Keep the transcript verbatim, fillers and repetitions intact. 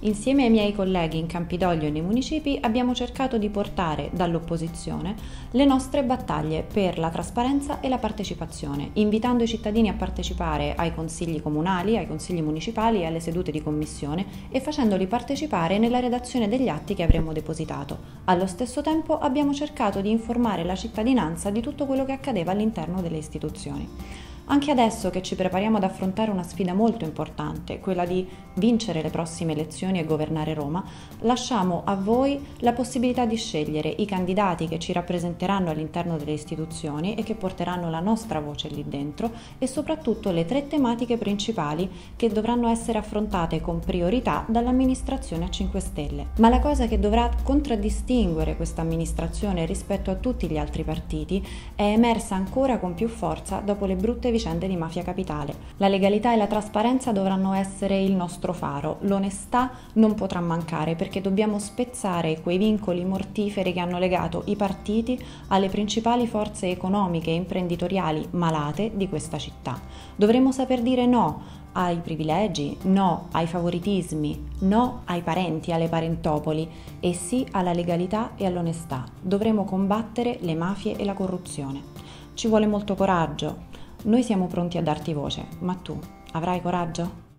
Insieme ai miei colleghi in Campidoglio e nei municipi abbiamo cercato di portare dall'opposizione le nostre battaglie per la trasparenza e la partecipazione, invitando i cittadini a partecipare ai consigli comunali, ai consigli municipali e alle sedute di commissione e facendoli partecipare nella redazione degli atti che avremmo depositato. Allo stesso tempo abbiamo cercato di informare la cittadinanza di tutto quello che accadeva all'interno delle istituzioni. Anche adesso che ci prepariamo ad affrontare una sfida molto importante, quella di vincere le prossime elezioni e governare Roma, lasciamo a voi la possibilità di scegliere i candidati che ci rappresenteranno all'interno delle istituzioni e che porteranno la nostra voce lì dentro e soprattutto le tre tematiche principali che dovranno essere affrontate con priorità dall'amministrazione a cinque Stelle. Ma la cosa che dovrà contraddistinguere questa amministrazione rispetto a tutti gli altri partiti è emersa ancora con più forza dopo le brutte vicende di Mafia Capitale. La legalità e la trasparenza dovranno essere il nostro faro, l'onestà non potrà mancare perché dobbiamo spezzare quei vincoli mortiferi che hanno legato i partiti alle principali forze economiche e imprenditoriali malate di questa città. Dovremo saper dire no ai privilegi, no ai favoritismi, no ai parenti, alle parentopoli e sì alla legalità e all'onestà. Dovremo combattere le mafie e la corruzione. Ci vuole molto coraggio. Noi siamo pronti a darti voce, ma tu avrai coraggio?